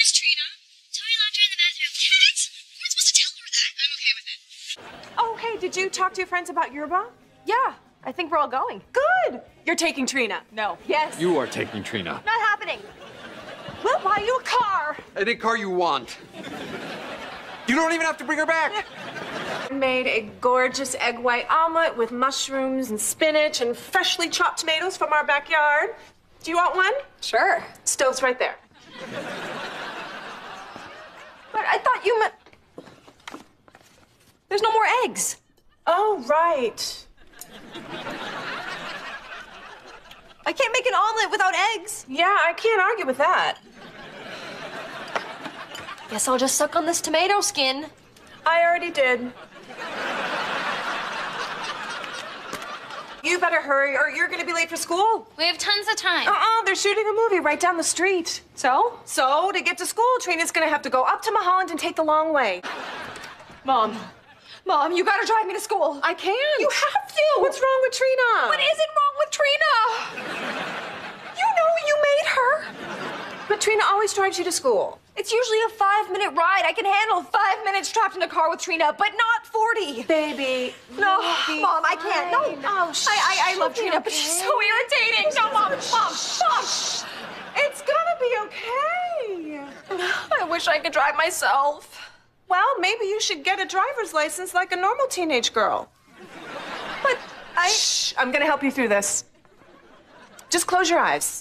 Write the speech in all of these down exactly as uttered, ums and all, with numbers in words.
was Trina. Tori locked her in the bathroom. Cat? You weren't supposed to tell her that. I'm okay with it. Oh, hey, did you talk to your friends about Yerba? Yeah, I think we're all going. Good. You're taking Trina. No. Yes. You are taking Trina. Not happening. We'll buy you a car. Any car you want. You don't even have to bring her back. I made a gorgeous egg white omelet with mushrooms and spinach and freshly chopped tomatoes from our backyard. Do you want one? Sure. Stove's right there. But I thought you meant... There's no more eggs. Oh, right. I can't make an omelet without eggs. Yeah, I can't argue with that. Guess I'll just suck on this tomato skin. I already did. You better hurry or you're gonna be late for school. We have tons of time. Uh-uh, they're shooting a movie right down the street. So? So, to get to school, Trina's gonna have to go up to Mulholland and take the long way. Mom. Mom, you gotta drive me to school. I can't. You have to. What's wrong with Trina? What isn't wrong with Trina? You know you made her. But Trina always drives you to school. It's usually a five-minute ride. I can handle five minutes trapped in a car with Trina, but not forty. Baby. No, Mom, I can't. No. Oh, shh. I, I, I love Trina, okay. but she's so irritating. No, Mom, Mom, Mom. It's gonna be okay. I wish I could drive myself. Well, maybe you should get a driver's license like a normal teenage girl. But I... Shh, I'm gonna help you through this. Just close your eyes.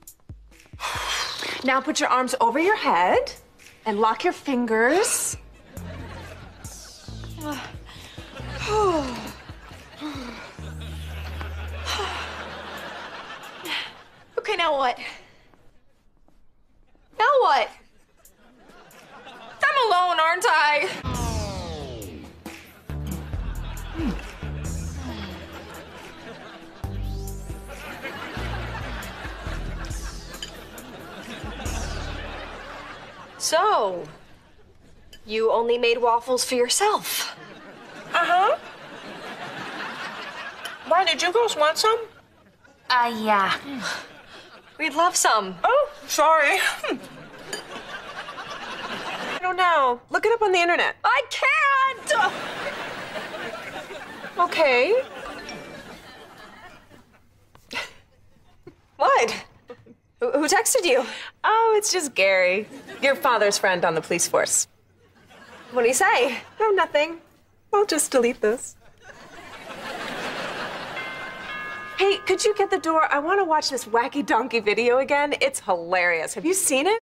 Now put your arms over your head and lock your fingers. Okay, now what? Now what? I'm alone, aren't I? So, you only made waffles for yourself? Uh-huh. Why, did you girls want some? Uh, yeah. We'd love some. Oh, sorry. I don't know. Look it up on the internet. I can't! Okay. What? Who, who texted you? Oh, it's just Gary, your father's friend on the police force. What do you say? Oh, nothing. I'll just delete this. Hey, could you get the door? I want to watch this wacky donkey video again. It's hilarious. Have you seen it?